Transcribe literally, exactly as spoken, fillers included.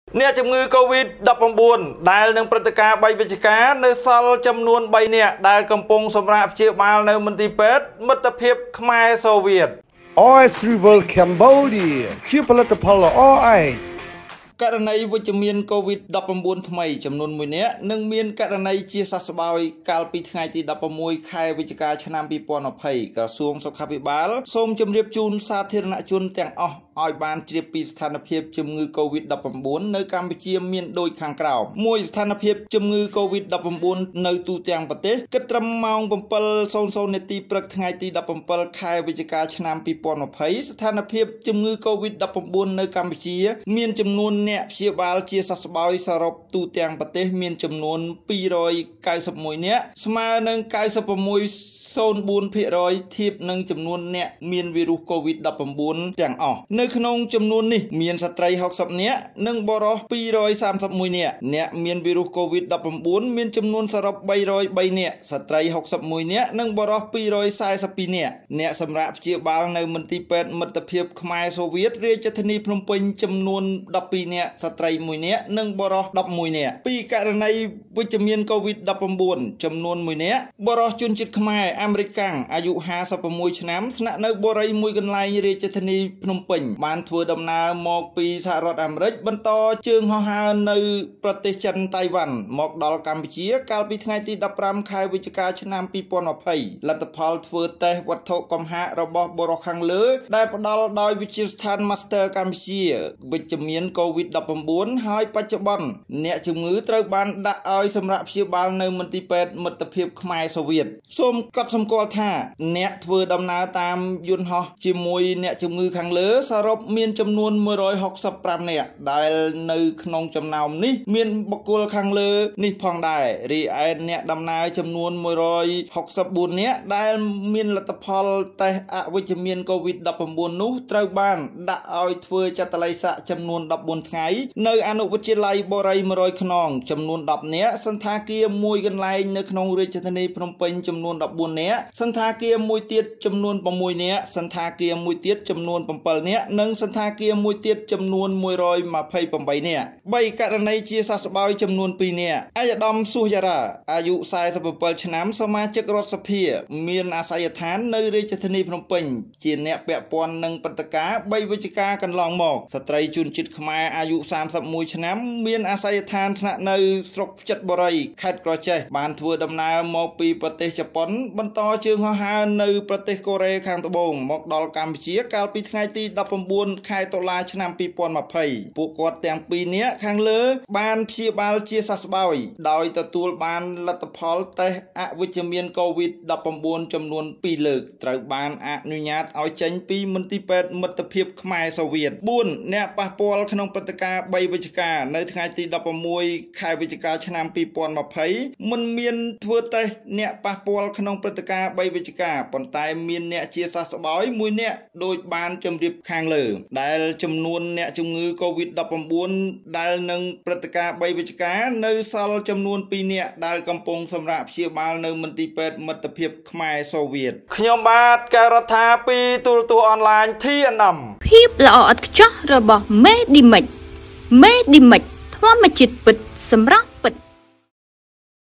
អ្នកជំងឺ COVID ដប់៩ ដែលនឹងព្រឹត្តិការណ៍បីវិច្ឆិកានៅសល់ចំនួនបីនាក់ដែលកំពុងសម្រាប់ព្យាបាលនៅមន្ទីរពេទ្យមិត្តភាពខ្មែរសូវៀតអូ เอส Rival Cambodia ជាផលិតផលល្អឯងករណីវិជ្ជមាន COVID ដប់៩ ថ្មីចំនួនមួយនាក់និងមានករណីជាសះស្បើយកាលពីថ្ងៃទីដប់៦ខែវិច្ឆិកាឆ្នាំពីរពាន់ยี่สิบក្រសួងសុខាភិបាលសូមជម្រាបជូនសាធារណជនទាំងអស់ឲ្យបានជ្រាបពីស្ថានភាពជំងឺ COVID ដប់៩ នៅកម្ពុជាមានដូចខាងក្រោមមួយស្ថានភាពជំងឺ COVID ដប់៩ នៅទូទាំងប្រទេសគិតត្រឹមម៉ោងbảy giờ không khôngនាទីព្រឹកថ្ងៃទីដប់bảyខែវិច្ឆិកាឆ្នាំពីរពាន់ยี่สิบស្ថានភាពជំងឺ COVID ដប់៩ នៅកម្ពុជាមានចំនួនអ្នកព្យាបាលជាសះស្បើយសរុបទូទាំងប្រទេសមានចំនួនពីររយเก้าสิบเอ็ดនាក់ស្មើនឹង เก้าสิบหก ศูนย์ 4% ធៀបនឹងចំនួនអ្នកមានវីរុស COVID ដប់៩ ទាំងអស់នៅក្នុងចំនួននេះមានស្ត្រីหกสิบនាក់និងបុរសពីររយសាមសិបមួយនាក់អ្នកមានវីរុស COVID ដប់៩ មានចំនួនសរុបបីរយបីនាក់ស្ត្រីหกสิบមួយនាក់និងបុរសពីររយสี่สิบពីរនាក់អ្នកសម្រាប់ព្យាបាលនៅមន្ទីរពេទ្យមិត្តភាពខ្មែរសូវៀតរាជធានីភ្នំពេញចំនួនដប់ពីរនាក់ស្ត្រីមួយនាក់និងបុរសដប់មួយនាក់ពីករណីវិជ្ជមាន COVID ដប់៩ ចំនួនមួយនាក់បុរសជនជាតិខ្មែរអាមេរិកកាំងអាយុห้าสิบหกឆ្នាំស្នាក់នៅបុរីមួយកន្លែងរាជធានីភ្នំពេញបានធ្វើដំណើរមកពីសហរដ្ឋអាមេរិកបន្តជើងហោះហើរនៅប្រទេសចិនតៃវ៉ាន់មកដល់កម្ពុជាកាលពីថ្ងៃទីដប់ប្រាំខែវិច្ឆិកាឆ្នាំពីរពាន់ยี่สิบលទ្ធផលធ្វើតេស្តវត្ថុកំហាករបស់បុរសខាងលើដែលផ្ដល់ដោយវិទ្យាស្ថាន Master កម្ពុជាវិជ្ជមាន COVID ដប់៩ ហើយបច្ចុប្បន្នអ្នកជំងឺត្រូវបានដាក់ឲ្យសម្រាប់ព្យាបាលនៅមន្ទីរពេទ្យមិត្តភាពខ្មែរសូវៀតសូមកត់សម្គាល់ថាអ្នកធ្វើដំណើរតាមយន្តហោះជាមួយអ្នកជំងឺខាងលើសរុបមានចំនួនមួយរយหกสิบห้าនាក់ដែលនៅក្នុងចំណោមនេះមានបុគ្គលខាងលើនេះផងដែររីឯអ្នកដំណើរចំនួនមួយរយหกสิบสี่នាក់ដែលមានលទ្ធផលតេស្តអវិជ្ជមាន COVID ដប់៩ នោះត្រូវបានដាក់ឲ្យធ្វើចតល័យស័កចំនួនដប់បួនថ្ងៃនៅអនុវិទ្យាល័យបូរីមួយរយខ្នងចំនួនដប់នាក់សន្តាគារមួយកន្លែងនៅក្នុងរាជធានីភ្នំពេញចំនួនដប់បួននាក់សន្តាគារមួយទៀតចំនួនหกនាក់សន្តាគារមួយទៀតចំនួនเจ็ดនាក់និងសន្តាគារមួយទៀតចំនួនមួយរយยี่สิบแปดនាក់បីករណីជាសះស្បើយចំនួនពីរនាក់អាយដាមសុយារ៉ាអាយុสี่สิบเจ็ดឆ្នាំសមាជិករដ្ឋសភាមានអាសយដ្ឋាននៅរាជធានីភ្នំពេញជាអ្នកពាក់ព័ន្ធនឹងព្រឹត្តិការណ៍បីវិច្ឆិកាកន្លងមកស្ត្រីជនជាតិខ្មែរអាយុសាមសិបមួយឆ្នាំមានអាសយដ្ឋានស្នាក់នៅស្រុកផ្ចិតបុរីខេត្តក្រចេះបានធ្វើដំណើរមកពីប្រទេសជប៉ុនបន្តជើងហោះហើរនៅប្រទេសកូរ៉េខាងត្បូងមកដល់កម្ពុជាកាលពីថ្ងៃទីដប់៩ខែតុលាឆ្នាំពីរពាន់ยี่สิบពួកគាត់ទាំងពីរនាក់ខាងលើបានព្យាបាលជាសះស្បើយដោយទទួលបានលទ្ធផលតេស្តអវិជ្ជមាន COVID ដប់៩ ចំនួនពីរលើកត្រូវបានអនុញ្ញាតឲ្យចេញពីមន្ទីរពេទ្យមិត្តភាពខ្មែរសូវៀតបួនអ្នកប៉ះពាល់ក្នុងព្រឹត្តិការណ៍បីវិច្ឆិកានៅថ្ងៃទីដប់៦ខែវិច្ឆិកាឆ្នាំពីរពាន់ยี่สิบមិនមានធ្វើតេស្តអ្នកប៉ះពាល់ក្នុងព្រឹត្តិការណ៍បីវិច្ឆិកាប៉ុន្តែមានអ្នកជាសះស្បើយមួយនាក់ដោយបានជម្រាបខាងលើដែលចំនួនអ្នកជំងឺ COVID ដប់៩ ដែលនឹងព្រឹត្តិការណ៍បីវិច្ឆិកានៅសល់ចំនួនពីរនាក់ដែលកំពុងសម្រាប់ព្យាបាលនៅមន្ទីរពេទ្យមិត្តភាពខ្មែរសូវៀតខ្ញុំបាទកែរដ្ឋាពីទូរទស្សន៍អនឡាញ ที เอ็น เอ็มភាពល្អឥតខ្ចោះរបស់មេឌីមិចមេឌីមិចធម្មជាតិពិតសម្រាប់ពិត